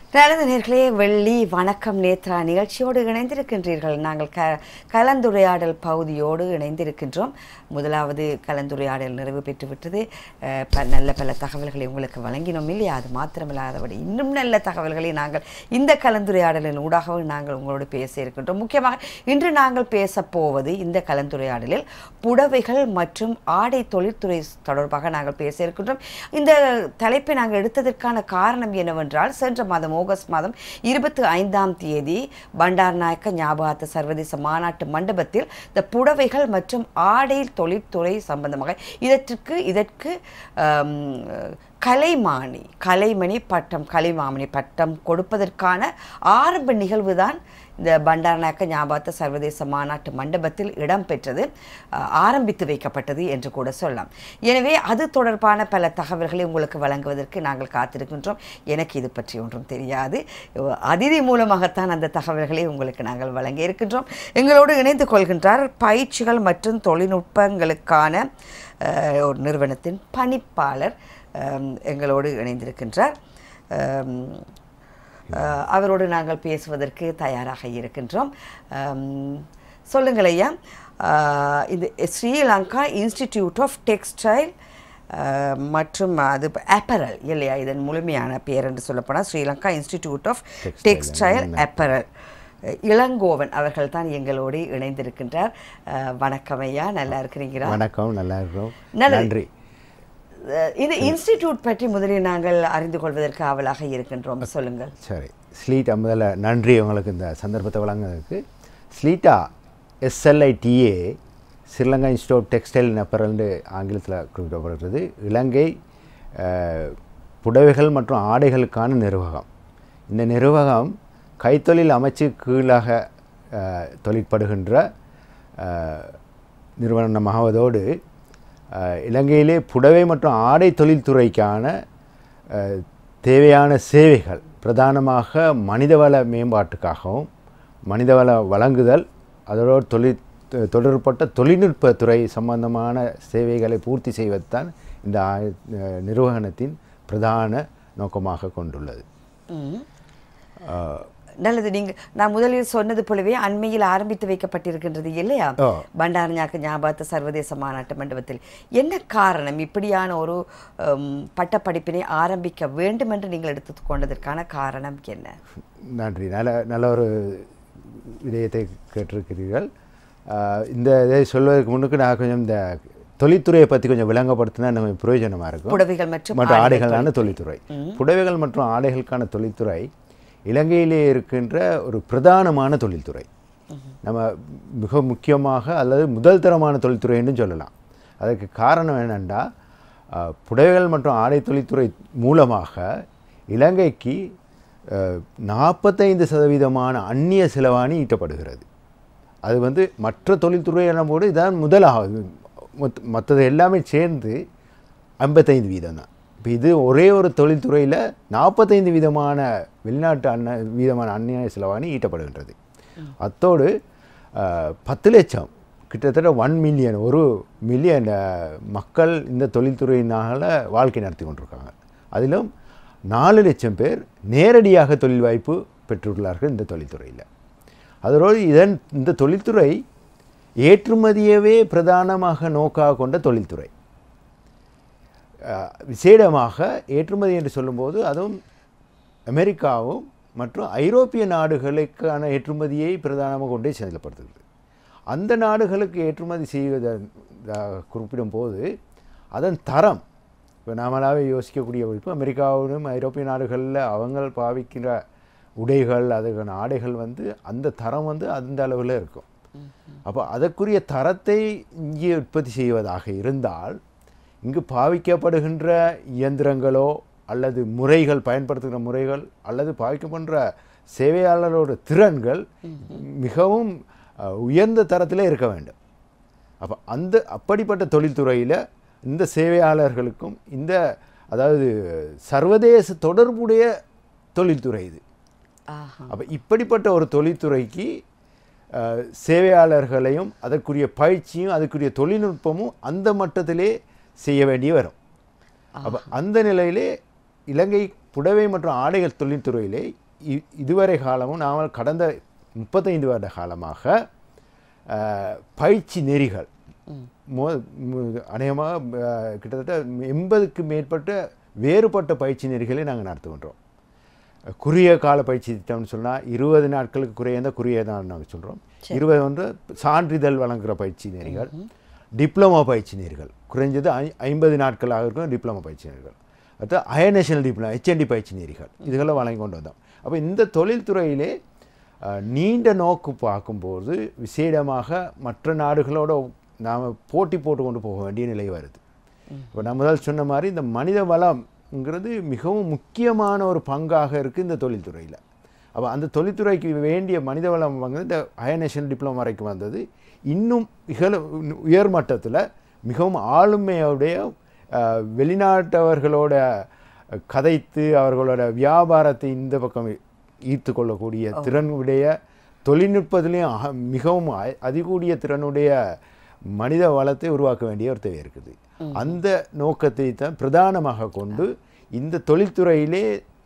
நல்லது நேர்களே, வெள்ளி வணக்கம் நேத்ரா நிகழ்ச்சியோடு இணைந்திருக்கின்றீர்கள். நாங்கள் கலந்துரையாடல் பகுதியோடு இணைந்திருக்கின்றோம். முதலாவது கலந்துரையாடல் நிறைவு பெற்றுவிட்டது. நல்ல பல தகவல்களை உங்களுக்கு வழங்கினோம் இல்லையா? அது மாத்திரமில்லாதபடி இன்னும் நல்ல தகவல்களை நாங்கள் இந்த கலந்துரையாடலின் ஊடாகவும் நாங்கள் உங்களோடு பேச இருக்கின்றோம். முக்கியமாக இன்று நாங்கள் பேசப்போவது இந்த கலந்துரையாடலில் புடவைகள் மற்றும் ஆடை தொழில்துறை தொடர்பாக நாங்கள் பேச இருக்கின்றோம். இந்த தலைப்பை நாங்கள் எடுத்ததற்கான காரணம் என்னவென்றால், சென்ற மாதம் ஆகஸ்ட் மாதம் 25ஆம் தேதி பண்டாரநாயக்க ஞாபகார்த்த சர்வதேச மாநாட்டு மண்டபத்தில் இந்த புடவைகள் மற்றும் ஆடை தொழில்துறை சம்பந்தமாக இதற்கு கலைமணி பட்டம் கொடுப்பதற்கான ஆரம்ப நிகழ்வு தான் இந்த பண்டாரநாயக்க ஞாபகார்த்த சர்வதேச மாநாட்டு மண்டபத்தில் இடம்பெற்றது, ஆரம்பித்து வைக்கப்பட்டது என்று கூட சொல்லலாம். எனவே அது தொடர்பான பல தகவல்களை உங்களுக்கு வழங்குவதற்கு நாங்கள் காத்திருக்கின்றோம். எனக்கு இது பற்றி ஒன்றும் தெரியாது. அதிதி மூலமாகத்தான் அந்த தகவல்களை உங்களுக்கு நாங்கள் வழங்கி இருக்கின்றோம். எங்களோடு இணைந்து கொள்கின்றார் பயிற்சிகள் மற்றும் தொழில்நுட்பங்களுக்கான ஒரு நிறுவனத்தின் பணிப்பாளர் எங்களோடு இணைந்திருக்கின்றார். அவரோடு நாங்கள் பேசுவதற்கு தயாராக இருக்கின்றோம். சொல்லுங்கள் ஐயா, இந்த ஸ்ரீலங்கா இன்ஸ்டிடியூட் ஆஃப் டெக்ஸ்டைல் மற்றும் அது அப்பரல் இல்லையா, இதன் முழுமையான பேர் என்று சொல்லப்போனால் Sri Lanka Institute of Textile Apparel, Ilangovan அவர்கள் தான் எங்களோடு இணைந்திருக்கின்றார். வணக்கம் ஐயா, நல்லா இருக்கிறீங்களா? வணக்கம், நல்லா இருக்கிறோம், நன்றி. இந்த இன்ஸ்டிடியூட் பற்றி முதலில் நாங்கள் அறிந்து கொள்வதற்கு ஆவலாக இருக்கின்றோம். சொல்லுங்கள். சரி, ஸ்லீட்டா முதல்ல நன்றி உங்களுக்கு இந்த சந்தர்ப்பத்தை வழங்குறதுக்கு. SLITA SLITA Sri Lanka Institute of Textile and அப்பரல்னு ஆங்கிலத்தில் குறிப்பிடப்படுகிறது. இலங்கை புடவைகள் மற்றும் ஆடைகளுக்கான நிர்வாகம். இந்த நிர்வாகம் கைத்தொழில் அமைச்சு கீழாக தொழிற்படுகின்ற நிறுவனமாவதோடு இலங்கையிலே புடவை மற்றும் ஆடை தொழில்துறைக்கான தேவையான சேவைகள் பிரதானமாக மனிதவள மேம்பாட்டுக்காகவும் மனிதவள வழங்குதல் அதோடு தொடர்பட்ட தொழில்நுட்பத்துறை சம்பந்தமான சேவைகளை பூர்த்தி செய்வதுதான் இந்த நிறுவனத்தின் பிரதான நோக்கமாக கொண்டுள்ளது. நல்லது. நான் முதலில் சொன்னது போலவே அண்மையில் ஆரம்பித்து வைக்கப்பட்டிருக்கின்றது இல்லையா பண்டாரநாயக்க ஞாபகார்த்த சர்வதேச மாநாட்டு மண்டபத்தில். என்ன காரணம் இப்படியான ஒரு பட்டப்படிப்பினை ஆரம்பிக்க வேண்டும் என்று நீங்கள் எடுத்துக்கொண்டதற்கான காரணம் என்ன? நன்றி, நல்ல ஒரு விடயத்தை கேட்டிருக்கிறீர்கள். இந்த இதை சொல்வதற்கு முன்னுக்கு நான் கொஞ்சம் இந்த தொழில்துறையை பற்றி கொஞ்சம் விளங்கப்படுத்தினா நம்ம பிரயோஜனமாக இருக்கும். புடவைகள் மற்றும் ஆடைகளான தொழில்துறை, புடவைகள் மற்றும் ஆடைகளுக்கான தொழில்துறை இலங்கையிலே இருக்கின்ற ஒரு பிரதானமான தொழில்துறை. நம்ம மிக முக்கியமாக அல்லது முதல் தரமான தொழில்துறை என்று சொல்லலாம். அதற்கு காரணம் என்னென்னா, புடவைகள் மற்றும் ஆடை தொழில்துறை மூலமாக இலங்கைக்கு 45% அந்நிய செலவாணி ஈட்டப்படுகிறது. அது மற்ற தொழில்துறை என்னும்போது இதான் முதலாவது, மற்றது எல்லாமே சேர்ந்து 55% தான். இப்போ இது ஒரே ஒரு தொழில்துறையில் 45% வெளிநாட்டு வீதமான அந்நிய செலவாணி ஈட்டப்படுகின்றது. அத்தோடு 10 லட்சம் கிட்டத்தட்ட 1 மில்லியன் மக்கள் இந்த தொழில்துறையினால் வாழ்க்கை நடத்தி கொண்டிருக்காங்க. அதிலும் 4 லட்சம் பேர் நேரடியாக தொழில் வாய்ப்பு பெற்றுள்ளார்கள் இந்த தொழில்துறையில். அதோடு இந்த தொழில்துறை ஏற்றுமதியவே பிரதானமாக நோக்காக கொண்ட தொழில்துறை. விசேடமாக ஏற்றுமதி என்று சொல்லும்போது அதுவும் அமெரிக்காவும் மற்றும் ஐரோப்பிய நாடுகளுக்கான ஏற்றுமதியை பிரதானமாக கொண்டே செயல்படுத்துகிறது. அந்த நாடுகளுக்கு ஏற்றுமதி செய்வதை குறிப்பிடும்போது அதன் தரம், இப்போ நாமளாவே யோசிக்கக்கூடிய வரைக்கும் அமெரிக்காவிலும் ஐரோப்பிய நாடுகளில் அவங்க பாவிக்கிற உடைகள் அதுக்கான ஆடைகள் அந்த தரம் அந்த அளவில் இருக்கும். அப்போ அதற்குரிய தரத்தை இங்கே உற்பத்தி செய்வதாக இருந்தால் இங்கு பாவிக்கப்படுகின்ற இயந்திரங்களோ அல்லது முறைகள், பயன்படுத்துகிற முறைகள் அல்லது பாவிக்கப்படுற சேவையாளரோட திறன்கள் மிகவும் உயர்ந்த தரத்தில் இருக்க வேண்டும். அப்போ அப்படிப்பட்ட தொழில்துறையில் இந்த சேவையாளர்களுக்கும் அதாவது சர்வதேச தொடர்புடைய தொழில்துறை இது. அப்போ இப்படிப்பட்ட ஒரு தொழில்துறைக்கு சேவையாளர்களையும் அதற்குரிய பயிற்சியும் அதற்குரிய தொழில்நுட்பமும் அந்த மட்டத்திலே செய்ய வேண்டிய வரும். அப்போ அந்த நிலையிலே இலங்கை புடவை மற்றும் ஆடைகள் தொழில்துறையிலே இதுவரை காலமும் நாங்கள் கடந்த 35 வருட காலமாக பயிற்சி நெறிகள் அநேகமாக கிட்டத்தட்ட 80க்கு மேற்பட்ட வேறுபட்ட பயிற்சி நெறிகளை நாங்கள் நடத்துகின்றோம். குறுகிய கால பயிற்சி திட்டம்னு சொன்னால் 20 நாட்களுக்கு குறுகிய தான் நாங்கள் சொல்கிறோம். 20 சான்றிதழ் வழங்குகிற பயிற்சி நெறிகள், டிப்ளமோ பயிற்சி நெறிகள் குறைஞ்சது 50 நாட்களாக இருக்கும் டிப்ளமோ பயிற்சி நெறிகள், அடுத்து ஹையர் நேஷனல் டிப்ளமோ HND பயிற்சி நெறிகள் இதுகளை வழங்கி கொண்டு வந்தோம். அப்போ இந்த தொழில்துறையிலே நீண்ட நோக்கு பார்க்கும்போது விசேடமாக மற்ற நாடுகளோட நாம் போட்டி போட்டு கொண்டு போக வேண்டிய நிலை வருது. இப்போ நான் முதல் சொன்ன மாதிரி இந்த மனித வளம்ங்கிறது மிகவும் முக்கியமான ஒரு பங்காக இருக்குது இந்த தொழில்துறையில். அப்போ அந்த தொழில்துறைக்கு வேண்டிய மனித வளம் வந்து இந்த ஹையர் நேஷனல் டிப்ளமோ வரைக்கும் வந்தது. இன்னும் உயர்மட்டத்தில் மிகவும் ஆளுமையோடைய வெளிநாட்டவர்களோட கதைத்து அவர்களோட வியாபாரத்தை இந்த பக்கம் ஈர்த்து கொள்ளக்கூடிய திறனுடைய தொழில்நுட்பத்திலையும் மிகவும் அதிகூடிய திறனுடைய மனித வளத்தை உருவாக்க வேண்டிய ஒரு தேவை இருக்குது. அந்த நோக்கத்தை தான் பிரதானமாக கொண்டு இந்த தொழில்துறையிலே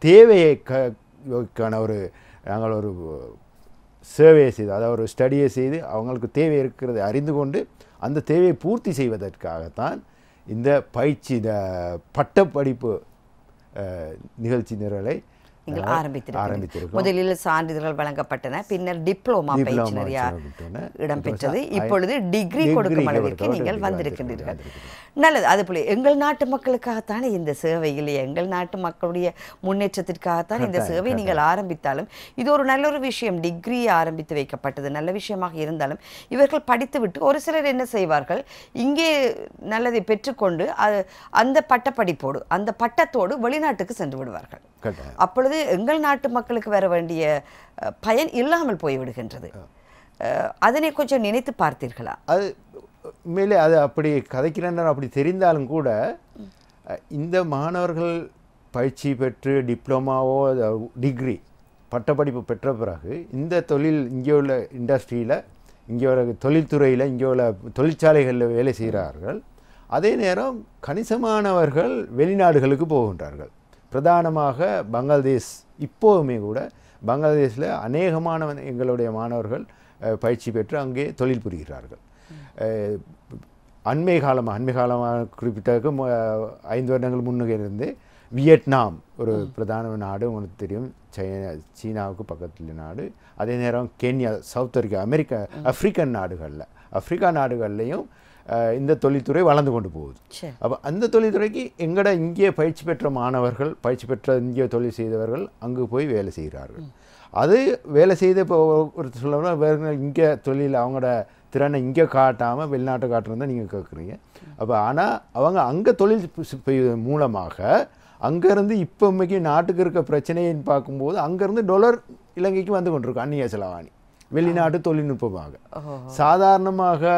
தேவைக்கான நாங்கள் ஒரு சர்வே செய்து, அதாவது ஒரு ஸ்டடியை செய்து அவங்களுக்கு தேவை இருக்கிறதை அறிந்து கொண்டு அந்த தேவையை பூர்த்தி செய்வதற்காகத்தான் இந்த பயிற்சி பட்டப்படிப்பு நிகழ்ச்சி நிரலை நீங்கள் ஆரம்பித்திருக்கிறோம். முதலில் சான்றிதழ்கள் வழங்கப்பட்டன, பின்னர் டிப்ளோமா பயிற்சி நிறைய இடம்பெற்றது, இப்பொழுது டிகிரி கொடுக்கும் அளவிற்கு நீங்கள் வந்திருக்கின்றீர்கள். நல்லது. அதுபோல எங்கள் நாட்டு மக்களுக்காகத்தானே இந்த சேவை இல்லையா, எங்கள் நாட்டு மக்களுடைய முன்னேற்றத்திற்காகத்தான் இந்த சேவை நீங்கள் ஆரம்பித்தாலும் இது ஒரு நல்ல ஒரு விஷயம். டிகிரி ஆரம்பித்து வைக்கப்பட்டது நல்ல விஷயமாக இருந்தாலும் இவர்கள் படித்துவிட்டு ஒரு சிலர் என்ன செய்வார்கள், இங்கே நல்லதை பெற்றுக்கொண்டு அந்த பட்டப்படிப்போடு அந்த பட்டத்தோடு வெளிநாட்டுக்கு சென்று விடுவார்கள். அப்பொழுது எங்கள் நாட்டு மக்களுக்கு வர வேண்டிய பயன் இல்லாமல் போய்விடுகின்றது. அதனை கொஞ்சம் நினைத்து பார்த்தீர்களா? அது உண்மையிலே அது அப்படி கதைக்கிறேன் அப்படி தெரிந்தாலும் கூட இந்த மாணவர்கள் பயிற்சி பெற்று டிப்ளமாவோ டிகிரி பட்டப்படிப்பு பெற்ற பிறகு இந்த தொழில் இங்கே உள்ள இண்டஸ்ட்ரியில், இங்கே உள்ள தொழில்துறையில், இங்கே உள்ள தொழிற்சாலைகளில் வேலை செய்கிறார்கள். அதே நேரம் கணிசமானவர்கள் வெளிநாடுகளுக்கு போகின்றார்கள். பிரதானமாக பங்களாதேஷ், இப்போவுமே கூட பங்களாதேஷில் அநேகமான எங்களுடைய மாணவர்கள் பயிற்சி பெற்று அங்கே தொழில் புரிகிறார்கள். அண்மை காலமாக குறிப்பிட்டதுக்கு 5 வருடங்கள் முன்னுக்கு இருந்து வியட்நாம் ஒரு பிரதான நாடு, உங்களுக்கு தெரியும், சீனாவுக்கு பக்கத்தில் நாடு. அதே நேரம் கென்யா, சவுத் ஆப்பிரிக்கன் நாடுகளில், ஆப்பிரிக்கா நாடுகள்லையும் இந்த தொழில்துறை வளர்ந்து கொண்டு போகுது. அப்போ அந்த தொழில்துறைக்கு இங்கே பயிற்சி பெற்ற மாணவர்கள், பயிற்சி பெற்ற இங்கே தொழில் செய்தவர்கள் அங்கு போய் வேலை செய்கிறார்கள். அது வேலை செய்த இப்போ ஒரு சொல்லணும்னா வேறு இங்கே தொழில் அவங்களோட திறனை இங்கே காட்டாமல் வெளிநாட்டை காட்டுறதான் நீங்கள் கேட்குறீங்க. அப்போ ஆனால் அவங்க அங்கே தொழில் மூலமாக அங்கேருந்து இப்போமைக்கு நாட்டுக்கு இருக்க பிரச்சனைன்னு பார்க்கும்போது அங்கேருந்து டாலர் இலங்கைக்கு வந்து கொண்டிருக்கு, அந்நிய செலவாணி வெளிநாட்டு தொழில்நுட்பமாக. சாதாரணமாக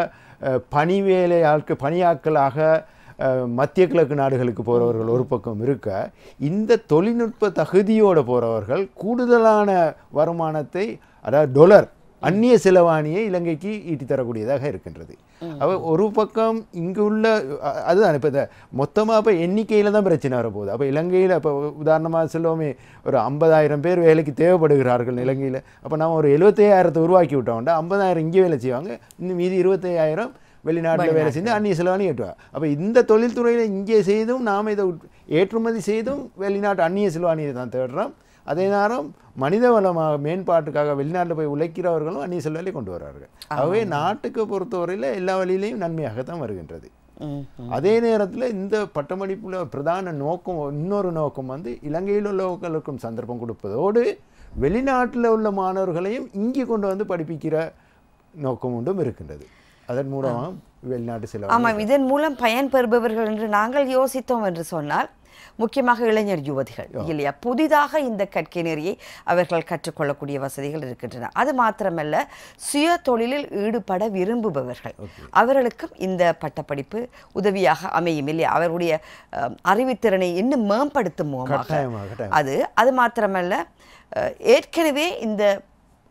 பணியாட்களாக மத்திய கிழக்கு நாடுகளுக்கு போகிறவர்கள் ஒரு பக்கம் இருக்க, இந்த தொழில்நுட்ப தகுதியோடு போகிறவர்கள் கூடுதலான வருமானத்தை, அதாவது டாலர் அந்நிய செலவாணியை இலங்கைக்கு ஈட்டி தரக்கூடியதாக இருக்கின்றது. அப்போ ஒரு பக்கம் இங்கு உள்ள அதுதான் இப்போ மொத்தமாக இப்போ எண்ணிக்கையில் தான் பிரச்சனை வரப்போகுது. அப்போ இலங்கையில் இப்போ உதாரணமாக சொல்லுவோமே ஒரு 50,000 பேர் வேலைக்கு தேவைப்படுகிறார்கள் இலங்கையில். அப்போ நம்ம ஒரு 75,000 உருவாக்கி விட்டோம்னா 50,000 இங்கே வேலை செய்வாங்க, இன்னும் மீதி 25,000 வெளிநாட்டில் வேலை செய்து அந்நிய செலவாணி ஏற்றுவாங்க. அப்போ இந்த தொழில்துறையில் இங்கே செய்தும் நாம் இதை ஏற்றுமதி செய்தும் வெளிநாட்டு அந்நிய செலவாணியை தான் தேடுறோம். அதே நேரம் மனித வளமாக மேம்பாட்டுக்காக வெளிநாட்டில் போய் உழைக்கிறவர்களும் அந்நிய செலவாணியை கொண்டு வர்றார்கள். ஆகவே நாட்டுக்கு பொறுத்தவரையில் எல்லா வழியிலையும் நன்மையாகத்தான் வருகின்றது. அதே நேரத்தில் இந்த பட்டமளிப்புல பிரதான நோக்கம், இன்னொரு நோக்கம் வந்து இலங்கையில் உள்ளவர்களுக்கும் சந்தர்ப்பம் கொடுப்பதோடு வெளிநாட்டில் உள்ள மாணவர்களையும் இங்கே கொண்டு வந்து படிப்பிக்கிற நோக்கம் ஒன்றும் இருக்கின்றது. அதன் மூலமாக வெளிநாட்டு செலவு. ஆமாம், இதன் மூலம் பயன் பெறுபவர்கள் என்று நாங்கள் யோசித்தோம் என்று சொன்னால் முக்கியமாக இளைஞர் யுவதிகள் இல்லையா, புதிதாக இந்த கற்கை நெறியை அவர்கள் கற்றுக்கொள்ளக்கூடிய வசதிகள் இருக்கின்றன. அது மாத்திரமல்ல, சுய தொழிலில் ஈடுபட விரும்புபவர்கள் அவர்களுக்கும் இந்த பட்டப்படிப்பு உதவியாக அமையும் இல்லையா, அவருடைய அறிவுத்திறனை இன்னும் மேம்படுத்தும் மூலமாக. அது மாத்திரமல்ல, ஏற்கனவே இந்த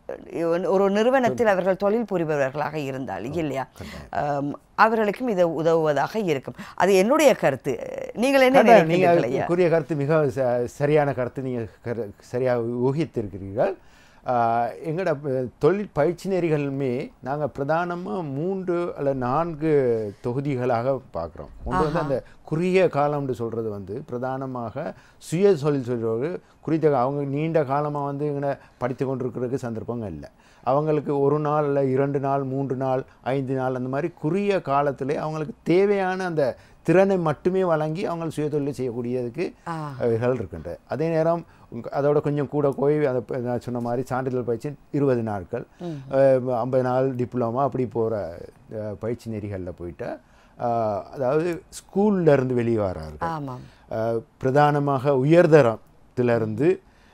ஒரு நிறுவனத்தில் அவர்கள் தொழில் புரிபவர்களாக இருந்தால் இல்லையா, அவர்களுக்கும் இது உதவுவதாக இருக்கும். அது என்னுடைய கருத்து. நீங்கள் என்ன நினைக்கிறீர்கள்? நீங்கள் கூறிய கருத்து மிக சரியான கருத்து. நீங்கள் சரியாக ஊகித்திருக்கிறீர்கள். எங்களோட தொழில் பயிற்சி நெறிகளுமே நாங்கள் பிரதானமாக 3 அல்லது 4 தொகுதிகளாக பார்க்குறோம். ஒன்று வந்து அந்த குறுகிய காலம்னு சொல்கிறது வந்து பிரதானமாக சுய தொழில் சொல்கிறவர்கள் குறித்த அவங்க நீண்ட காலமாக வந்து இங்கே படித்து கொண்டிருக்கிறதுக்கு சந்தர்ப்பங்கள் இல்லை. அவங்களுக்கு 1 நாள் இல்லை 2 நாள் 3 நாள் 5 நாள் அந்த மாதிரி குறுகிய காலத்திலே அவங்களுக்கு தேவையான அந்த திறனை மட்டுமே வழங்கி அவங்க சுயதொழில் செய்யக்கூடியதுக்கு இருக்கின்றது. அதே நேரம் அதோட கொஞ்சம் கூட போய் அதை நான் சொன்ன மாதிரி சான்றிதழ் பயிற்சி 20 நாட்கள் 50 நாள் டிப்ளமா அப்படி போகிற பயிற்சி நெறிகளில் போயிட்டு அதாவது ஸ்கூல்லேருந்து வெளியே வரார்கள். பிரதானமாக உயர்தரத்திலிருந்து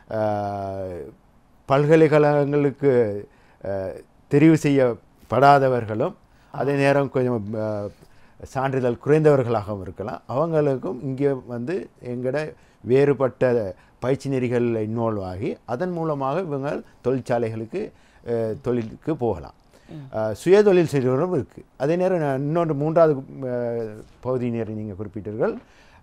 பல்கலைக்கழகங்களுக்கு தெரிவு செய்யப்படாதவர்களும் அதே நேரம் கொஞ்சம் சான்றிதழ் குறைந்தவர்களாகவும் இருக்கலாம். அவங்களுக்கும் இங்கே வந்து எங்களோட வேறுபட்ட பயிற்சி நெறிகளில் இன்வால்வ் ஆகி அதன் மூலமாக இவங்க தொழிற்சாலைகளுக்கு தொழிலுக்கு போகலாம். சுயதொழில் செய்கிறவரும் இருக்குது. அதே நேரம் இன்னொன்று 3வது பகுதியினரை நீங்கள் குறிப்பிட்டீர்கள்.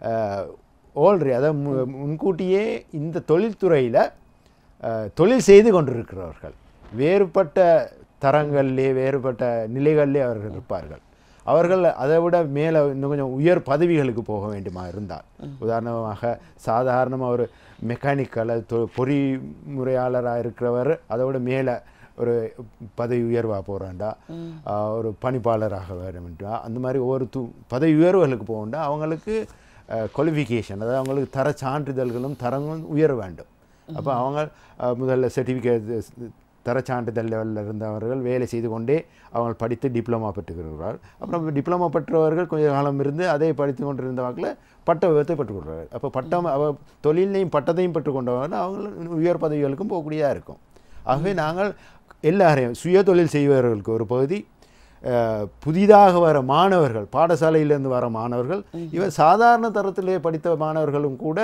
ஆல்ரெடி அதாவது முன்கூட்டியே இந்த தொழில்துறையில் தொழில் செய்து கொண்டிருக்கிறவர்கள் வேறுபட்ட தரங்களிலே வேறுபட்ட நிலைகளிலே அவர்கள் இருப்பார்கள். அவர்கள் அதை விட மேலே இன்னும் கொஞ்சம் உயர் பதவிகளுக்கு போக வேண்டுமா இருந்தால், உதாரணமாக சாதாரணமாக ஒரு மெக்கானிக்கல் பொறிமுறையாளராக இருக்கிறவர் அதை விட மேலே ஒரு பதவி உயர்வாக போகிறாண்டா, ஒரு பணிப்பாளராக வேண்டும்டா, அந்த மாதிரி ஒவ்வொரு பதவி உயர்வுகளுக்கு போகண்டா அவங்களுக்கு குவாலிஃபிகேஷன் அதாவது அவங்களுக்கு தர சான்றிதழ்களும் தரங்களும் உயர வேண்டும். அப்போ அவங்க முதல்ல சர்டிஃபிகேட் தர சான்றிதழ் லெவலில் இருந்தவர்கள் வேலை செய்து கொண்டே அவங்க படித்து டிப்ளமா பெற்றுக்கிறார்கள். அப்புறம் டிப்ளமா பெற்றவர்கள் கொஞ்ச காலம் இருந்து அதை படித்து கொண்டிருந்த வாக்கில் பட்ட விபத்தை பெற்றுக்கொள்கிறார்கள். அப்போ பட்டம் தொழிலையும் பட்டத்தையும் பெற்றுக்கொண்டவர்கள் அவங்க உயர் பதவிகளுக்கும் போகக்கூடியதாக இருக்கும். ஆகவே நாங்கள் எல்லாரையும் சுய தொழில் செய்பவர்களுக்கு ஒரு பகுதி, புதிதாக வர மாணவர்கள் பாடசாலையிலேருந்து வர மாணவர்கள், இவர் சாதாரண தரத்திலே படித்த மாணவர்களும் கூட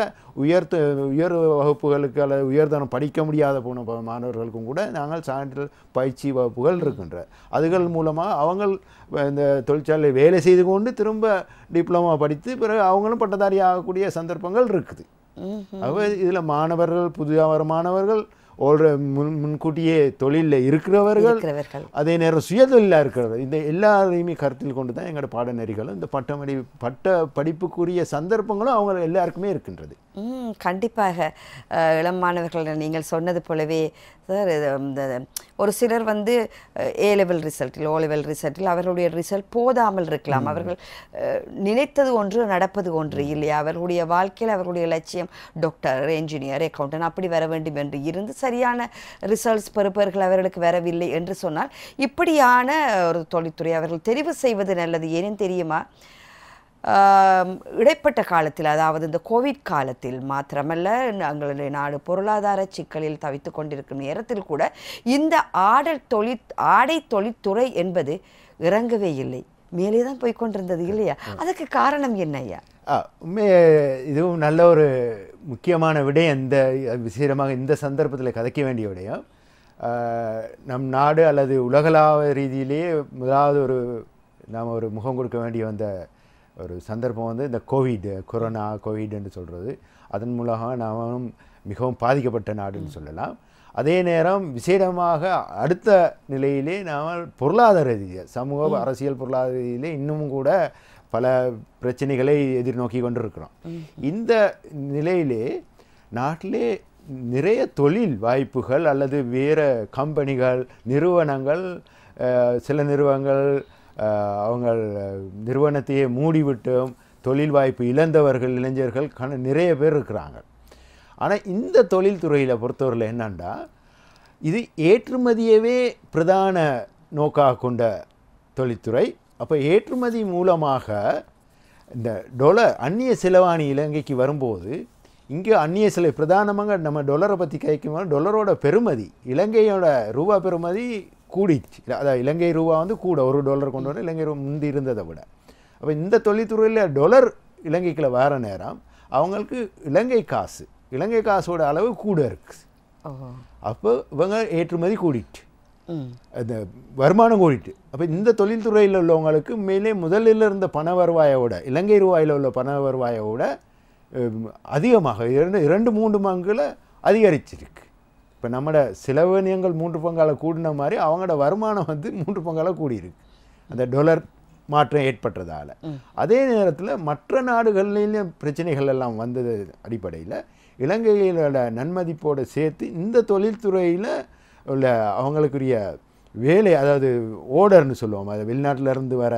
உயர் வகுப்புகளுக்கு அல்லது உயர்தரம் படிக்க முடியாத போன மாணவர்களுக்கும் கூட நாங்கள் சான்றிதழ் பயிற்சி வகுப்புகள் இருக்கின்ற அதுகள் மூலமாக அவங்க இந்த தொழிற்சாலை வேலை செய்து கொண்டு திரும்ப டிப்ளமா படித்து பிறகு அவங்களும் பட்டதாரி ஆகக்கூடிய சந்தர்ப்பங்கள் இருக்குது. ஆகவே இதில் மாணவர்கள் புதிதாக வர மாணவர்கள் முன்கூட்டியே தொழிலில் இருக்கிறவர்கள் அதே நேரம் சுயதொழிலாக இருக்கிறவர்கள் இந்த எல்லாரையுமே கருத்தில் கொண்டு தான் எங்களோட பாடநெறிகளும் இந்த பட்ட படிப்புக்குரிய சந்தர்ப்பங்களும் அவங்க எல்லாருக்குமே இருக்கின்றது. கண்டிப்பாக இளம் மாணவர்கள் நீங்கள் சொன்னது போலவே சார், இந்த ஒரு சிலர் வந்து ஏ லெவல் ரிசல்ட்டில் ஓ லெவல் ரிசல்ட்டில் அவர்களுடைய ரிசல்ட் போதாமல் இருக்கலாம். அவர்கள் நினைத்தது ஒன்று நடப்பது ஒன்று இல்லையா. அவர்களுடைய வாழ்க்கையில் அவர்களுடைய லட்சியம் டாக்டர் என்ஜினியர் அக்கௌண்டன்ட் அப்படி வர வேண்டும் என்று இருந்து சரியான ரிசல்ட்ஸ் பெறுபவர்கள் அவர்களுக்கு வரவில்லை என்று சொன்னால் இப்படியான ஒரு தொழில்துறை அவர்கள் தெரிவு செய்வது நல்லது. ஏன்னு தெரியுமா, இடைப்பட்ட காலத்தில் அதாவது இந்த கோவிட் காலத்தில் மாத்திரமல்ல எங்களுடைய நாடு பொருளாதார சிக்கலில் தவித்து கொண்டிருக்கும் நேரத்தில் கூட இந்த ஆடை தொழில்துறை என்பது இறங்கவே இல்லை, மேலே தான் போய்கொண்டிருந்தது இல்லையா. அதுக்கு காரணம் என்ன ஐயா? இதுவும் நல்ல ஒரு முக்கியமான விடயம். இந்த விசேஷமாக இந்த சந்தர்ப்பத்தில் கதைக்க வேண்டிய விடயம். நம் நாடு அல்லது உலகளாவிய ரீதியிலேயே முதலாவது நாம் ஒரு முகம் கொடுக்க வேண்டிய வந்த ஒரு சந்தர்ப்பம் வந்து இந்த கோவிட் என்று சொல்கிறது. அதன் மூலமாக நாம் மிகவும் பாதிக்கப்பட்ட நாடுன்னு சொல்லலாம். அதே நேரம் விசேடமாக அடுத்த நிலையிலே நாம் பொருளாதார ரீதியாக சமூக அரசியல் பொருளாதார ரீதியிலே இன்னமும் கூட பல பிரச்சனைகளை எதிர்நோக்கி கொண்டிருக்கிறோம். இந்த நிலையிலே நாட்டிலே நிறைய தொழில் வாய்ப்புகள் அல்லது வேறு கம்பெனிகள் நிறுவனங்கள் சில நிறுவனங்கள் அவங்க நிறுவனத்தையே மூடிவிட்டும் தொழில் வாய்ப்பு இழந்தவர்கள் இளைஞர்கள் நிறைய பேர் இருக்கிறாங்க. ஆனால் இந்த தொழில்துறையில் பொறுத்தவரையில் என்னன்னா இது ஏற்றுமதியவே பிரதான நோக்காக கொண்ட தொழில்துறை. அப்போ ஏற்றுமதி மூலமாக இந்த அந்நிய செலவாணி இலங்கைக்கு வரும்போது இங்கே அந்நிய செலவு பிரதானமாக நம்ம டொலரை பற்றி கேட்கும்போது டொலரோட பெறுமதி இலங்கையோட ரூபா பெறுமதி கூடிச்சு. அதாவது இலங்கை ரூபா வந்து கூட $1 கொண்டு வர இலங்கை ரூபா முந்தி இருந்ததை விட. அப்போ இந்த தொழில்துறையில் டொலர் இலங்கைக்குள்ள வர நேரம் அவங்களுக்கு இலங்கை காசோட அளவு கூட இருக்குது. அப்போ இவங்க ஏற்றுமதி கூடிட்டு அந்த வருமானம் கூடிட்டு அப்போ இந்த தொழில்துறையில் உள்ளவங்களுக்கு மேலே முதலில் இருந்த பண வருவாயோட இலங்கை ரூபாயில் உள்ள பண வருவாயோட அதிகமாக 2-3 மங்குல அதிகரிச்சிருக்கு. இப்போ நம்மளோட செலவினங்கள் 3 பங்கால கூடின மாதிரி அவங்களோட வருமானம் வந்து 3 பங்கால கூடியிருக்கு அந்த டாலர் மாற்றம் ஏற்பட்டதால். அதே நேரத்தில் மற்ற நாடுகளிலேயும் பிரச்சனைகள் எல்லாம் வந்தது அடிப்படையில் இலங்கையிலோட நன்மதிப்போடு சேர்த்து இந்த தொழில்துறையில் உள்ள அவங்களுக்குரிய வேலை, அதாவது ஓர்டர்னு சொல்லுவோம், அது வெளிநாட்டிலேருந்து வர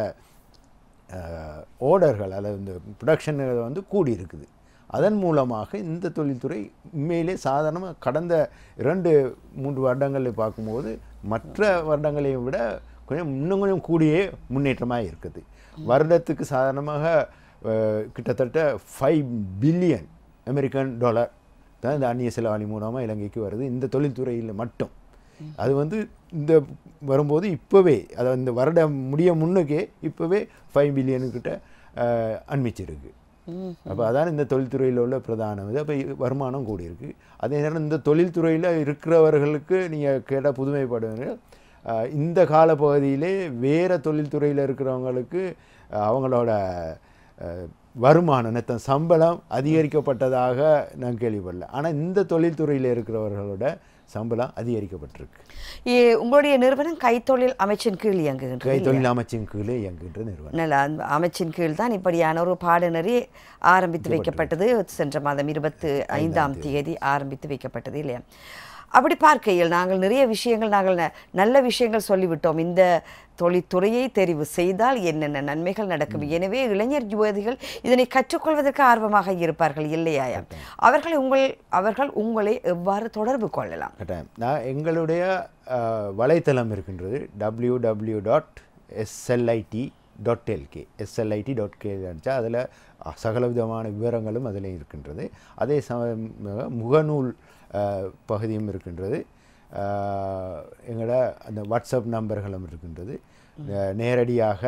ஓர்டர்கள், அதாவது இந்த ப்ரொடக்ஷன் வந்து கூடி இருக்குது. அதன் மூலமாக இந்த தொழில்துறை உண்மையிலே சாதாரணமாக கடந்த 2-3 வருடங்களில் பார்க்கும்போது மற்ற வருடங்களையும் விட இன்னும் கொஞ்சம் கூடியே முன்னேற்றமாக இருக்குது. வருடத்துக்கு சாதாரணமாக கிட்டத்தட்ட 5 பில்லியன் அமெரிக்கன் டாலர் தான் இந்த அந்நிய செலவாணி மூலமாக இலங்கைக்கு வருது இந்த தொழில்துறையில் மட்டும். அது வந்து இந்த வரும்போது இப்போவே, அதாவது இந்த வருடம் முடிய முன்னுக்கே இப்போவே 5 பில்லியனுக்கிட்ட அண்மிச்சிருக்கு. அப்போ அதான் இந்த தொழில்துறையில் உள்ள பிரதானம். இது அப்போ வருமானம் கூடியிருக்கு. அதே நேரம் இந்த தொழில்துறையில் இருக்கிறவர்களுக்கு நீங்கள் கேட்டால் புதுமைப்படுவீங்க, இந்த காலப்பகுதியிலே வேறு தொழில்துறையில் இருக்கிறவங்களுக்கு அவங்களோட வருமானம் சம்பளம் அதிகரிக்கப்பட்டதாக நான் கேள்விப்படல. ஆனால் இந்த தொழில்துறையில் இருக்கிறவர்களோட சம்பளம் அதிகரிக்கப்பட்டிருக்கு. உங்களுடைய நிறுவனம் கைத்தொழில் அமைச்சின் கீழ் இயங்குகின்ற கைத்தொழில் அமைச்சின் கீழே இயங்குகின்ற நிறுவனம். நல்ல அமைச்சின் கீழ் தான் இப்படியான ஒரு பாடநெறி ஆரம்பித்து வைக்கப்பட்டது. சென்ற மாதம் 25ஆம் தேதி ஆரம்பித்து வைக்கப்பட்டது இல்லையா? அப்படி பார்க்கையில் நாங்கள் நிறைய விஷயங்கள், நல்ல விஷயங்கள் சொல்லிவிட்டோம். இந்த தொழில்துறையை தெரிவு செய்தால் என்னென்ன நன்மைகள் நடக்கும். எனவே இளைஞர் யுவதிகள் இதனை கற்றுக்கொள்வதற்கு ஆர்வமாக இருப்பார்கள் இல்லையா? அவர்கள் உங்களை எவ்வாறு தொடர்பு கொள்ளலாம்? நான் எங்களுடைய வலைத்தளம் இருக்கின்றது www.slit.lk slit.k அடித்தா அதில் சகல விதமான விவரங்களும் அதில் இருக்கின்றது. அதே முகநூல் பகுதியும் இருக்கின்றது. எங்களோட அந்த வாட்ஸ்அப் நம்பர்களும் இருக்கின்றது. நேரடியாக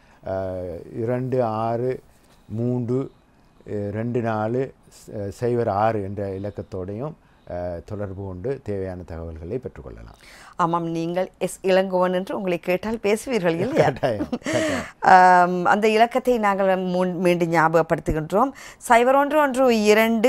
26322406 என்ற இலக்கத்தோடையும் தொடர்பு கொண்டு தேவையான தகவல்களை பெற்றுக்கொள்ளலாம். ஆமாம், நீங்கள் இளங்கோவன் என்று உங்களை கேட்டால் பேசுவீர்கள் இல்லையா? அந்த இலக்கத்தை நாங்கள் மீண்டும் ஞாபகப்படுத்துகின்றோம். 0112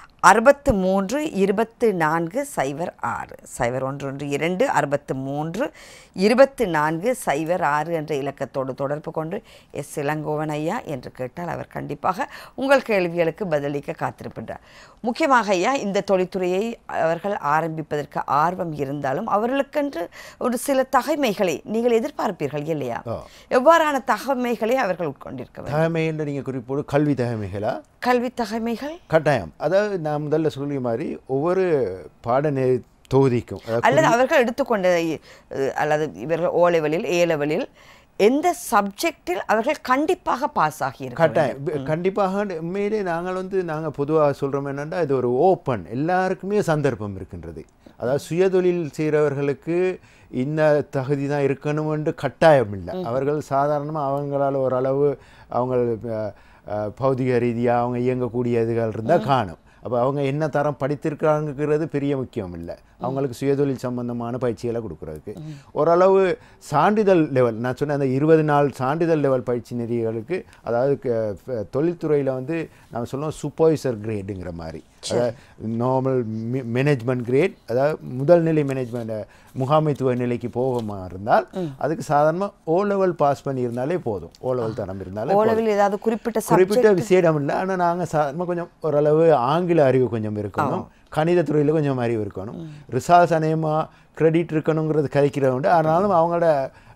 63 24 06 0112 63 24 06 என்ற இலக்கத்தோடு தொடர்பு கொண்டு இளங்கோவன் ஐயா என்று கேட்டால் அவர் கண்டிப்பாக உங்கள் கேள்விகளுக்கு பதிலளிக்க காத்திருக்கின்றார். முக்கியமாக ஐயா, இந்த தொழில்துறையை அவர்கள் ஆரம்பிப்பதற்கு ஆர்வம் இருந்தாலும் அவர்களுக்கென்று ஒரு சில தகைமைகளை நீங்கள் எதிர்பார்ப்பீர்கள் இல்லையா? எவ்வாறான தகைமைகளை அவர்கள் உட்கொண்டிருக்க வேண்டும்? தகைமை என்று நீங்கள் குறிப்போடு கல்வி தகைமைகளா? கல்வி தகைமைகள் கட்டாயம். அதாவது நான் முதல்ல சொல்லிய மாதிரி ஒவ்வொரு பாடநெறி தொகுதிக்கும், அல்லது அவர்கள் எடுத்துக்கொண்ட, அல்லது இவர்கள் ஓ லெவலில் ஏ லெவலில் எந்த சப்ஜெக்டில் அவர்கள் கண்டிப்பாக பாஸ் ஆகியிருக்க கட்டாயம். கண்டிப்பாக உண்மையிலே நாங்கள் பொதுவாக சொல்கிறோம் என்னென்னா, இது ஒரு ஓப்பன், எல்லாருக்குமே சந்தர்ப்பம் இருக்கின்றது. அதாவது சுயதொழில் செய்கிறவர்களுக்கு இந்த தகுதி தான் இருக்கணும்னு கட்டாயம் இல்லை. அவர்கள் சாதாரணமாக அவங்களால் ஓரளவு அவங்க பௌதிக ரீதியாக அவங்க இயங்கக்கூடிய இதுகள் இருந்தால் காணும். அப்போ அவங்க என்ன தரம் படித்திருக்காங்கிறது பெரிய முக்கியம் இல்லை. அவங்களுக்கு சுயதொழில் சம்பந்தமான பயிற்சிகளை கொடுக்குறதுக்கு ஓரளவு சான்றிதழ் லெவல், நான் சொன்ன அந்த 20 நாள் சான்றிதழ் லெவல் பயிற்சி நெறிகளுக்கு, அதாவது தொழில்துறையில் நம்ம சொல்லுவோம் சூப்பர்வைசர் கிரேடுங்கிற மாதிரி, அதாவது நார்மல் மேனேஜ்மெண்ட் கிரேட், அதாவது முதல் நிலை மேனேஜ்மெண்ட் முகாமைத்துவ நிலைக்கு போகமா இருந்தால் அதுக்கு சாதாரணமாக ஓ லெவல் பாஸ் பண்ணியிருந்தாலே போதும். ஓ லெவல் தரம் இருந்தாலே ஏதாவது குறிப்பிட்ட விசேடம் இல்லை. ஆனால் நாங்கள் சாதாரணமாக கொஞ்சம் ஓரளவு ஆங்கில அறிவு கொஞ்சம் இருக்கணும், கணித துறையில் கொஞ்சம் அறிவு இருக்கணும், ரிசால்ட்ஸ் அநேகமாக கிரெடிட் இருக்கணுங்கிறது கதைக்கிறவங்க. ஆனாலும் அவங்களோட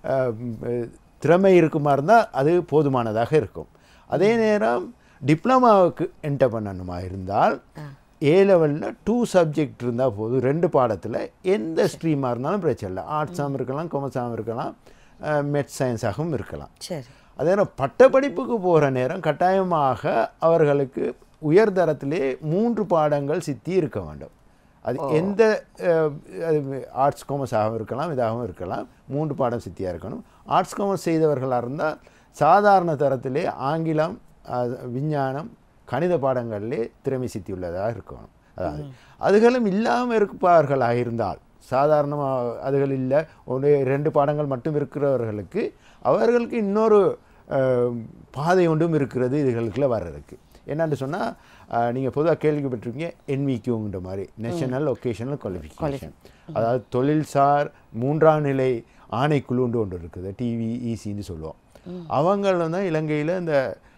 திறமை இருக்குமா இருந்தால் அது போதுமானதாக இருக்கும். அதே நேரம் டிப்ளமாவுக்கு என்டர் பண்ணணுமா இருந்தால் ஏ லெவலில் 2 சப்ஜெக்ட் இருந்தால் போதும். 2 பாடத்தில் எந்த ஸ்ட்ரீமாக இருந்தாலும் பிரச்சனை இல்லை. ஆர்ட்ஸாகவும் இருக்கலாம், காமர்ஸாகவும் இருக்கலாம், மெட்ஸ் சயின்ஸாகவும் இருக்கலாம். அதே நேரம் பட்டப்படிப்புக்கு போகிற நேரம் கட்டாயமாக அவர்களுக்கு உயர்தரத்திலே 3 பாடங்கள் சித்தி இருக்க வேண்டும். அது எந்த ஆர்ட்ஸ் காமர்ஸாகவும் இருக்கலாம், இதாகவும் இருக்கலாம், 3 பாடம் சித்தியாக இருக்கணும். ஆர்ட்ஸ் காமர்ஸ் செய்தவர்களாக இருந்தால் சாதாரண தரத்திலே ஆங்கிலம், விஞ்ஞானம், கணித பாடங்களிலே திறமை சித்தி உள்ளதாக இருக்கணும். அதாவது அதுகளும் இல்லாமல் இருப்பார்களாக இருந்தால் சாதாரணமாக அதுகள் இல்லை 1-2 பாடங்கள் மட்டும் இருக்கிறவர்களுக்கு அவர்களுக்கு இன்னொரு பாதை ஒன்றும் இருக்கிறது இதுகளுக்குள்ள வர்றதுக்கு. என்னன்னு சொன்னால் நீங்கள் பொதுவாக கேள்விப்பட்டிருக்கீங்க NVQங்கிற மாதிரி நேஷனல் ஒகேஷனல் குவாலிஃபிகேஷன், அதாவது தொழில்சார் 3ஆம் நிலை ஆணைக்குழுன்னு ஒன்று இருக்குது, TVECன்னு சொல்லுவோம். அவங்க தான் இலங்கையில் இந்த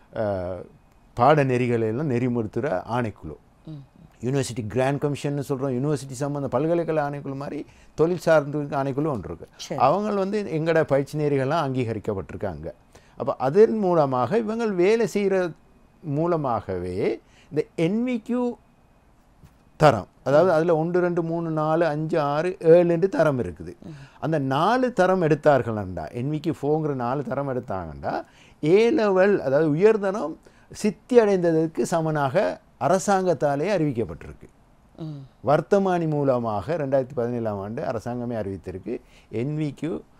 பாடநெறிகளை எல்லாம் நெறிமுறுத்துகிற ஆணைக்குழு. யூனிவர்சிட்டி கிராண்ட் கமிஷன் சொல்கிறோம், யூனிவர்சிட்டி சம்மந்த பல்கலைக்கழக ஆணைக்குழு மாதிரி தொழில் சார்ந்த ஆணைக்குழு ஒன்று இருக்குது. அவங்க வந்து எங்களோட பயிற்சி நெறிகள்லாம் அங்கீகரிக்கப்பட்டிருக்காங்க. அப்போ அதன் மூலமாக இவங்க வேலை செய்கிற மூலமாகவே இந்த NVQ தரம், அதாவது அதில் 1, 2, 3, 4, 5, 6, 7 தரம் இருக்குது. அந்த 4 தரம் எடுத்தார்கள்டா, NVQ4ங்கிற 4 தரம் எடுத்தாங்கண்டா A லெவல், அதாவது உயர்தரம் சித்தி அடைந்ததற்கு சமனாக அரசாங்கத்தாலே அறிவிக்கப்பட்டிருக்கு. வர்த்தமானி மூலமாக 2017ஆம் ஆண்டு அரசாங்கமே அறிவித்திருக்கு. NVQ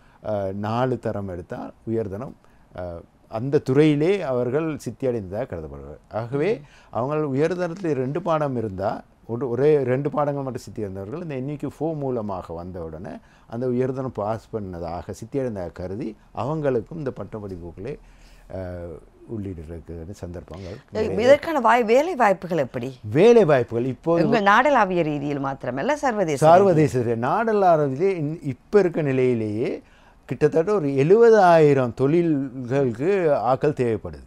4 தரம் எடுத்தால் உயர்தனம் அந்த துறையிலே அவர்கள் சித்தி அடைந்ததாக கருதப்படுவார். ஆகவே அவங்க உயர்தரத்தில் 2 பாடம் இருந்தால் ஒரே 2 பாடங்கள் மட்டும் சித்தி அடைந்தவர்கள் இந்த NVQ4 மூலமாக வந்த உடனே அந்த உயர்தனம் பாஸ் பண்ணதாக சித்தி அடைந்ததாக கருதி அவங்களுக்கும் இந்த பட்டப்படிப்புகளே உள்ளிடுறதுக்கு சந்தர்ப்பங்கள். இதற்கான வேலை வாய்ப்புகள் எப்படி? வேலை வாய்ப்புகள் இப்போது நாடளாவிய ரீதியில் மாத்திரமல்ல, சர்வதேச நாடளாவிலே இப்போ இருக்க நிலையிலேயே கிட்டத்தட்ட ஒரு 70,000 தொழில்களுக்கு ஆட்கள் தேவைப்படுது.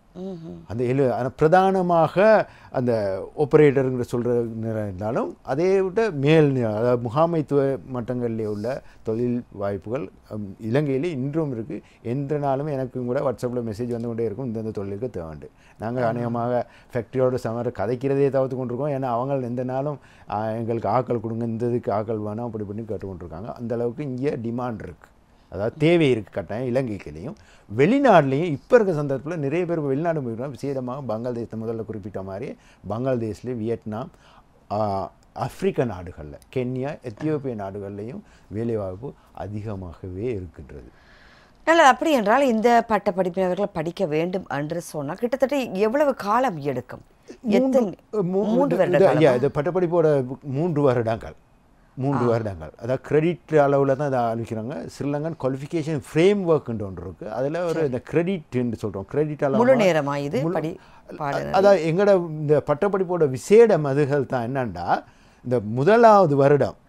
அந்த பிரதானமாக அந்த ஆப்ரேட்டருங்கிற சொல்கிறாலும் அதை விட மேல், அதாவது முகாமைத்துவ மட்டங்களிலே உள்ள தொழில் வாய்ப்புகள் இலங்கையிலே இன்றும் இருக்குது. எந்த நாளும் எனக்கும் கூட வாட்ஸ்அப்பில் மெசேஜ் வந்து கொண்டே இருக்கும், இந்தந்த தொழிலுக்கு தேவைண்டு. நாங்கள் அநேகமாக ஃபேக்ட்ரியோட சமர கதைக்கிறதே தவிர்த்து கொண்டிருக்கோம். ஏன்னா அவங்க எந்த நாளும் எங்களுக்கு ஆக்கள் கொடுங்க, இந்த இதுக்கு ஆக்கள் வேணும் அப்படி பண்ணி கேட்டுக்கொண்டிருக்காங்க. அந்தளவுக்கு இங்கே டிமாண்ட் இருக்குது, அதாவது தேவை இருக்குது கட்டாயம். இலங்கைக்குலேயும் வெளிநாடுலேயும் இப்போ இருக்க சந்தர்ப்பத்தில் நிறைய பேர் வெளிநாடு போயிருக்கோம். விசேடமாக பங்களாதேஷத்தை முதல்ல குறிப்பிட்ட மாதிரி பங்களாதேஷ்லேயும் வியட்நாம், ஆப்பிரிக்க நாடுகளில் கென்யா, எத்தியோப்பிய நாடுகள்லேயும் வேலைவாய்ப்பு அதிகமாகவே இருக்கின்றது. நல்லது. அப்படி என்றால் இந்த பட்ட படிப்பினவர்கள் படிக்க வேண்டும் என்று சொன்னால் கிட்டத்தட்ட எவ்வளவு காலம் எடுக்கும்? 3 வருடங்கள். இது பட்டப்படிப்போட 3 வருடங்கள். 3 வருடங்கள். அதாவது கிரெடிட் அளவில் தான் இதை அனுப்பிக்கிறாங்க. ஸ்ரீலங்கன் குவாலிஃபிகேஷன் ஃப்ரேம் ஒர்க்குன்ற ஒன்று இருக்குது. அதில் ஒரு இந்த கிரெடிட்ன்னு சொல்கிறோம், கிரெடிட் அளவு முழு நேரமாக இது அதாவது எங்களோட இந்த பட்டப்படிப்போட விசேட மதுகள் தான் என்னன்னா, இந்த முதலாவது வருடம்,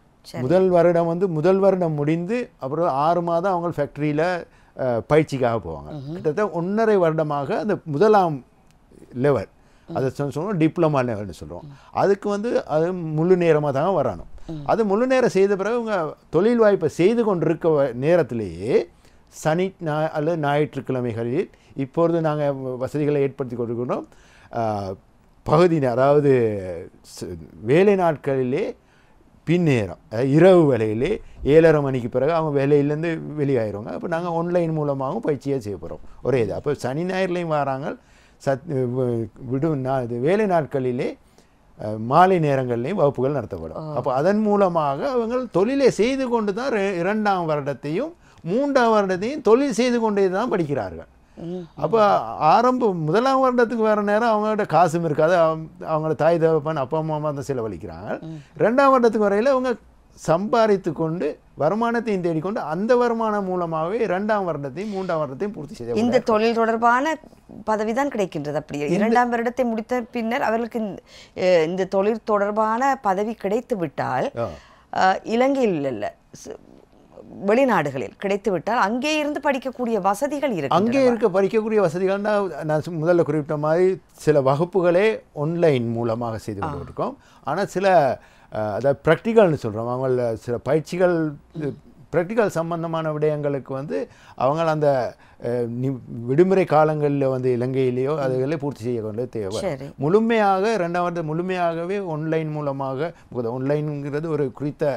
முதல் வருடம் முடிந்து அப்புறம் 6 மாதம் அவங்க ஃபேக்ட்ரியில் பயிற்சிக்காக போவாங்க. கிட்டத்தட்ட 1.5 வருடமாக அந்த முதலாம் லெவல், அதை சொல்லுவோம் டிப்ளமா லெவல்னு சொல்லுவோம். அதுக்கு வந்து அது முழு நேரமாக தான் வரணும். அது முழு நேரம் செய்த பிறகு அவங்க தொழில் வாய்ப்பை செய்து கொண்டிருக்க நேரத்திலேயே சனி அல்லது ஞாயிற்றுக்கிழமைகளில் இப்பொழுது நாங்கள் வசதிகளை ஏற்படுத்தி கொண்டிருக்கிறோம். பகுதி அதாவது வேலை நாட்களிலே பின்னேரம், இரவு வேலையிலே 7:30 மணிக்கு பிறகு அவங்க வேலையிலேருந்து வெளியாகிடுவாங்க. அப்போ நாங்கள் ஆன்லைன் மூலமாகவும் பயிற்சியாக செய்ய போகிறோம். ஒரே இது. அப்போ சனி ஞாயிறுலையும் வராங்க. இது வேலை நாட்களிலே மாலை நேரங்கள்லேயும் வகுப்புகள் நடத்தப்படும். அப்போ அதன் மூலமாக அவங்க தொழிலை செய்து கொண்டு தான் 2ஆம் வருடத்தையும் 3ஆம் வருடத்தையும் தொழில் செய்து கொண்டே தான் படிக்கிறார்கள். அப்போ முதலாம் வருடத்துக்கு வர நேரம் அவங்கள்ட்ட காசும் இருக்காது, அவங்களோட தாய் தகப்பன் அப்பா அம்மா தான் செலவழிக்கிறாங்க. 2ஆம் வருடத்துக்கு வரையில் அவங்க சம்பாதித்து கொண்டு வருமானத்தையும் தேடிக்கொண்டு அந்த வருமானம் மூலமாகவே 2ஆம் வருடத்தையும் 3ஆம் வருடத்தையும் பூர்த்தி செய்ய இந்த தொழில் தொடர்பான பதவி தான் கிடைக்கின்றது. அப்படியே 2ஆம் வருடத்தை முடித்த பின்னர் அவர்களுக்கு இந்த தொழில் தொடர்பான பதவி கிடைத்து விட்டால் இலங்கையில் இல்லை வெளிநாடுகளில் கிடைத்து விட்டால் அங்கே இருந்து படிக்கக்கூடிய வசதிகள் இருக்கு. அங்கே படிக்கக்கூடிய வசதிகள்னா நான் முதல்ல குறிப்பிட்ட மாதிரி சில வகுப்புகளே ஆன்லைன் மூலமாக செய்து கொண்டு இருக்கோம். ஆனால் சில அதாவது ப்ராக்டிக்கல்னு சொல்கிறோம், அவங்கள சில பயிற்சிகள் ப்ராக்டிக்கல் சம்பந்தமான விடயங்களுக்கு வந்து அவங்க அந்த விடுமுறை காலங்களில் வந்து இலங்கையிலேயோ அதுகளே பூர்த்தி செய்ய கொண்டு தேவை. முழுமையாக 2ஆம் வருடம் முழுமையாகவே ஆன்லைன் மூலமாக, ஆன்லைனுங்கிறது ஒரு குறித்த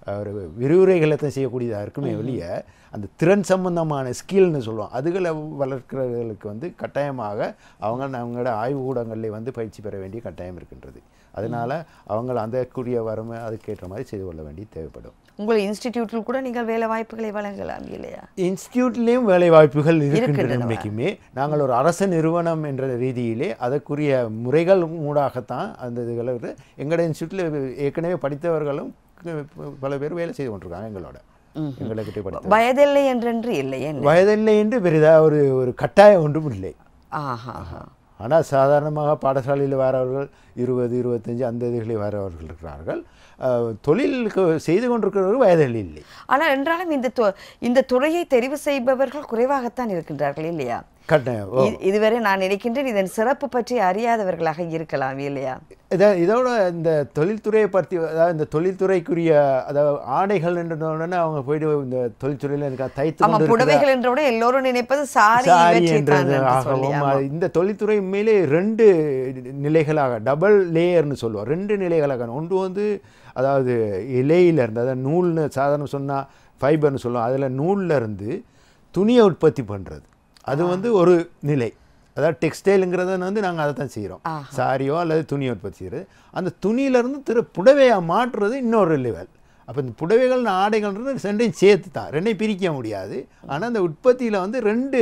ஒரு விரிவுரைகளை தான் செய்யக்கூடியதாக இருக்குமே வெளிய அந்த திறன் சம்பந்தமான ஸ்கில்னு சொல்லுவோம் அதுகளை வளர்க்கிறவர்களுக்கு வந்து கட்டாயமாக அவங்களோட ஆய்வுக்கூடங்களில் வந்து பயிற்சி பெற வேண்டிய கட்டாயம் இருக்கின்றது. அதனால் அவங்க அந்தக்குரிய வறுமை அதுக்கேற்ற மாதிரி செய்து கொள்ள வேண்டிய தேவைப்படும். உங்கள் இன்ஸ்டிடியூட்டில் கூட நீங்கள் வேலை வாய்ப்புகளை வழங்கலாம் இல்லையா? இன்ஸ்டிடியூட்லேயும் வேலை வாய்ப்புகள் இருக்கின்றன. இன்றைக்குமே நாங்கள் ஒரு அரசு நிறுவனம் என்ற ரீதியிலே அதற்குரிய முறைகள் மூடாகத்தான் அந்த இதுகளை எங்களோட இன்ஸ்டியூட்டில் ஏற்கனவே படித்தவர்களும் பல பேர் வேலை செய்து கொண்டிருக்காங்க எங்களோட. எங்களுக்கு வயதில்லை என்றென்று இல்லை, வயதில்லை என்று பெரிதாக ஒரு கட்டாயம் ஒன்றும் இல்லை. ஆனால் சாதாரணமாக பாடசாலையில் வரவர்கள் 20, 25 அந்த இதுகளில் வரவர்கள் இருக்கிறார்கள். தொழிலுக்கு செய்து கொண்டிருக்கிறவர்கள் வயதில் இல்லை. ஆனால் என்றாலும் இந்த துறையை தெரிவு செய்பவர்கள் குறைவாகத்தான் இருக்கின்றார்கள் இல்லையா? கட்டாயம். இதுவரை நான் நினைக்கின்றேன் இதன் சிறப்பு பற்றி அறியாதவர்களாக இருக்கலாம் இல்லையா? இதோட இந்த தொழில்துறையை பற்றி, அதாவது இந்த தொழில்துறைக்குரிய அதாவது ஆடைகள் என்றோடனே அவங்க போயிட்டு இந்த தொழில்துறையில் எனக்கு தைத்து புடவைகள் என்றோட எல்லோரும் நினைப்பது சாரி ஆகவும் இந்த தொழில்துறை மேலே 2 நிலைகளாக டபுள் லேயர்னு சொல்லுவோம். 2 நிலைகளாக. ஒன்று வந்து அதாவது இலையிலேருந்து, அதாவது நூல்னு சாதாரண சொன்னால் ஃபைபர்னு சொல்லுவோம், அதில் நூல்லேருந்து துணியை உற்பத்தி பண்ணுறது அது வந்து ஒரு நிலை. அதாவது டெக்ஸ்டைலுங்கிறத வந்து நாங்கள் அதை தான் செய்கிறோம். சாரியோ அல்லது துணியை உற்பத்தி செய்கிறது. அந்த துணியிலேருந்து புடவையாக மாற்றுறது இன்னொரு லெவல். அப்போ இந்த புடவைகள் ஆடைகள்ன்றது 2ஐயும் சேர்த்து தான், 2ஐயும் பிரிக்க முடியாது. ஆனால் அந்த உற்பத்தியில் வந்து 2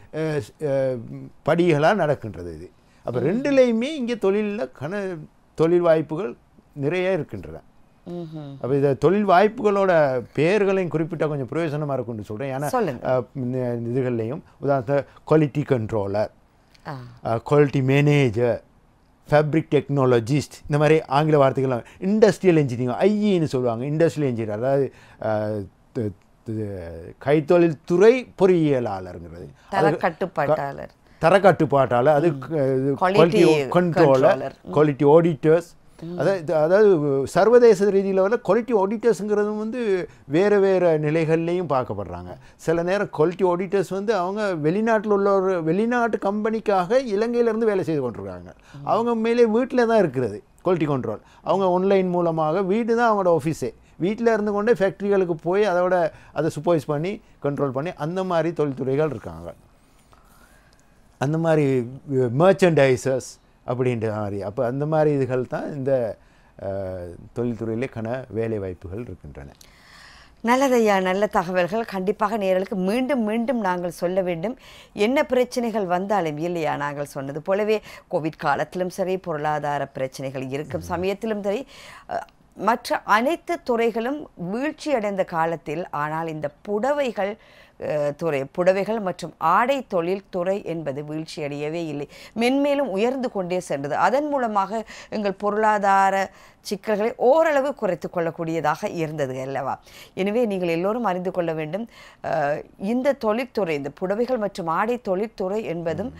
படிகளாக நடக்கின்றது இது. அப்போ 2லேயுமே இங்கே தொழில் வாய்ப்புகள் நிறைய இருக்கின்றன. அப்போ இந்த தொழில் வாய்ப்புகளோட பெயர்களையும் குறிப்பிட்ட கொஞ்சம் பிரயோஜனமாக இருக்குன்னு சொல்கிறேன். ஏன்னா இதுகள்லையும் உதாரணத்தை quality controller, quality manager, fabric technologist, இந்த மாதிரி ஆங்கில வார்த்தைகள். இண்டஸ்ட்ரியல் இன்ஜினியரிங், ஐஇன்னு சொல்லுவாங்க. இண்டஸ்ட்ரியல் இன்ஜினியர் அதாவது கைத்தொழில் துறை பொறியியலாளருங்கிறது, தரக்கட்டுப்பாட்டாளர், அது குவாலிட்டி கண்ட்ரோலர், குவாலிட்டி ஆடிட்டர்ஸ். அதாவது சர்வதேச ரீதியில் வர குவாலிட்டி ஆடிட்டர்ஸுங்கிறதும் வந்து வேறு நிலைகள்லேயும் பார்க்கப்படுறாங்க. சில நேரம் குவாலிட்டி ஆடிட்டர்ஸ் வந்து அவங்க வெளிநாட்டில் உள்ள ஒரு வெளிநாட்டு கம்பெனிக்காக இலங்கையிலேருந்து வேலை செய்து கொண்டிருக்காங்க. அவங்க மேலே வீட்டில் தான் இருக்கிறது குவாலிட்டி கண்ட்ரோல். அவங்க ஆன்லைன் மூலமாக வீடு தான் அவங்களோட ஆஃபீஸே. வீட்டில் இருந்து கொண்டே ஃபேக்ட்ரிகளுக்கு போய் அதை சூப்பர்வைஸ் பண்ணி கண்ட்ரோல் பண்ணி அந்த மாதிரி தொழில்துறைகள் இருக்காங்க. அந்த மாதிரி மர்ச்சன்டைசர்ஸ் அப்படின்ற மாதிரி. அப்போ அந்த மாதிரி இதுகள் தான் இந்த தொழில்துறையிலே வேலை வாய்ப்புகள் இருக்கின்றன. நல்லதையா, நல்ல தகவல்கள். கண்டிப்பாக நேயர்களுக்கு மீண்டும் மீண்டும் நாங்கள் சொல்ல வேண்டும். என்ன பிரச்சனைகள் வந்தாலும் இல்லையா, நாங்கள் சொன்னது போலவே கோவிட் காலத்திலும் சரி, பொருளாதார பிரச்சனைகள் இருக்கும் சமயத்திலும் சரி, மற்ற அனைத்து துறைகளும் வீழ்ச்சி அடைந்த காலத்தில், ஆனால் இந்த புடவைகள் மற்றும் ஆடை தொழில் துறை என்பது வீழ்ச்சியடையவே இல்லை, மென்மேலும் உயர்ந்து கொண்டே சென்றது. அதன் மூலமாக எங்கள் பொருளாதார சிக்கல்களை ஓரளவு குறைத்து கொள்ளக்கூடியதாக இருந்தது அல்லவா? எனவே நீங்கள் எல்லோரும் அறிந்து கொள்ள வேண்டும், இந்த தொழில்துறை, இந்த புடவைகள் மற்றும் ஆடை தொழில்துறை என்பதும்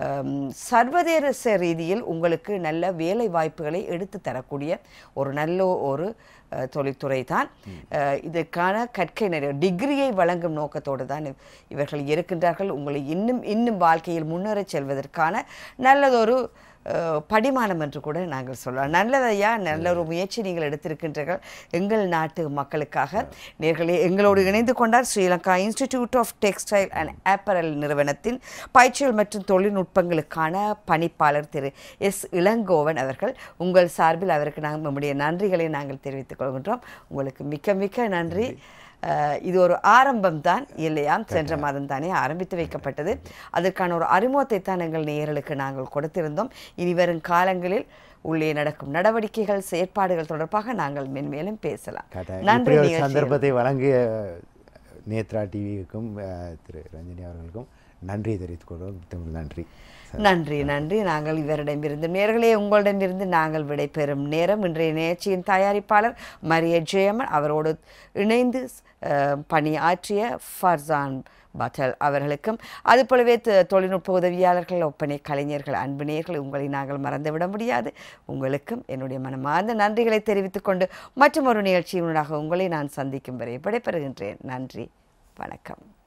சர்வதேச ரீதியில் உங்களுக்கு நல்ல வேலை வாய்ப்புகளை எடுத்து தரக்கூடிய ஒரு நல்ல ஒரு தொழில்துறை தான். இதற்கான கற்கை நிறைய டிகிரியை வழங்கும் நோக்கத்தோடு தான் இவர்கள் இருக்கின்றார்கள். உங்களை இன்னும் வாழ்க்கையில் முன்னேறச் செல்வதற்கான நல்லதொரு படிமானம் என்று கூட நாங்கள் சொல்லலாம். நல்லதையா, நல்ல ஒரு முயற்சி நீங்கள் எடுத்திருக்கின்றீர்கள் எங்கள் நாட்டு மக்களுக்காக. நேர்களே, எங்களோடு இணைந்து கொண்டார் Sri Lanka Institute of Textile and Apparel நிறுவனத்தின் பயிற்சிகள் மற்றும் தொழில்நுட்பங்களுக்கான பணிப்பாளர் திரு எஸ். இளங்கோவன் அவர்கள். உங்கள் சார்பில் அவருக்கு நாங்கள் நம்முடைய நன்றிகளை நாங்கள் தெரிவித்துக் கொள்கின்றோம். உங்களுக்கு மிக்க மிக்க நன்றி. இது ஒரு ஆரம்பம் தான் இல்லையா? சென்ற மாதம் தானே ஆரம்பித்து வைக்கப்பட்டது. அதற்கான ஒரு அறிமுகத்தை தான் எங்கள் நேயர்களுக்கு நாங்கள் கொடுத்திருந்தோம். இனி வரும் காலங்களில் உள்ளே நடக்கும் நடவடிக்கைகள், செயற்பாடுகள் தொடர்பாக நாங்கள் மென்மேலும் பேசலாம். நன்றி. சந்தர்ப்பத்தை வழங்கிய நேத்ரா டிவிக்கும் திரு ரஞ்சினி அவர்களுக்கும் நன்றி தெரிவித்துக் கொள்வோம். நன்றி. நன்றி. நாங்கள் இவரிடமிருந்து, நேர்களே உங்களிடமிருந்து நாங்கள் விடைபெறும் நேரம். இன்றைய நிகழ்ச்சியின் தயாரிப்பாளர் மரிய ஜெயமன், அவரோடு இணைந்து பணியாற்றிய ஃபர்சான் பட்டல் அவர்களுக்கும், அதுபோலவே தொழில்நுட்ப உதவியாளர்கள், ஒப்பனை கலைஞர்கள், அன்பு நேயர்கள், உங்களை நாங்கள் மறந்துவிட முடியாது. உங்களுக்கும் என்னுடைய மனமார்ந்த நன்றிகளை தெரிவித்துக் கொண்டு மற்றும் ஒரு நிகழ்ச்சியினூடாக உங்களை நான் சந்திக்கும் வரை விடைபெறுகின்றேன். நன்றி, வணக்கம்.